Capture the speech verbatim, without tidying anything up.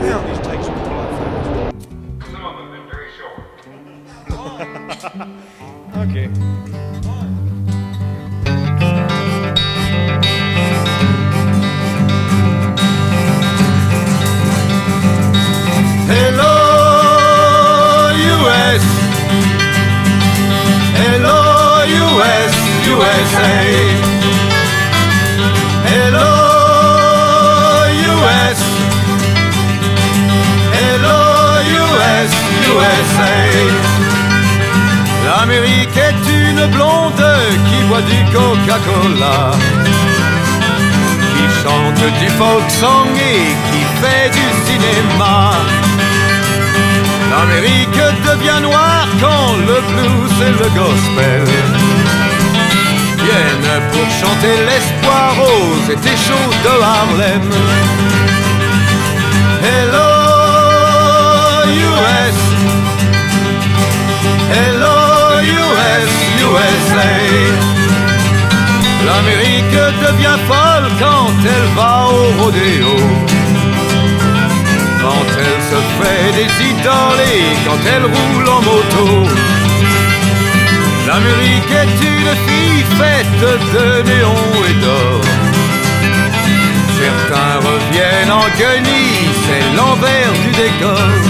Now these takes will quite fast. Some of them have been very short. Okay. Hello U S, hello U S, U S A. Hello U S, hello U S, U S A. L'Amérique est une blonde qui boit du Coca-Cola, qui chante du folk song et qui fait du cinéma. L'Amérique devient noire quand le blues et le gospel viennent pour chanter l'espoir aux étés chauds de Harlem. Hello U S, hello U S, U S A. L'Amérique devient folle quand elle va au rodéo, quand elle se fait des idoles et quand elle roule en moto. L'Amérique est une fille faite de néon et d'or. Certains reviennent en guenilles, c'est l'envers du décor.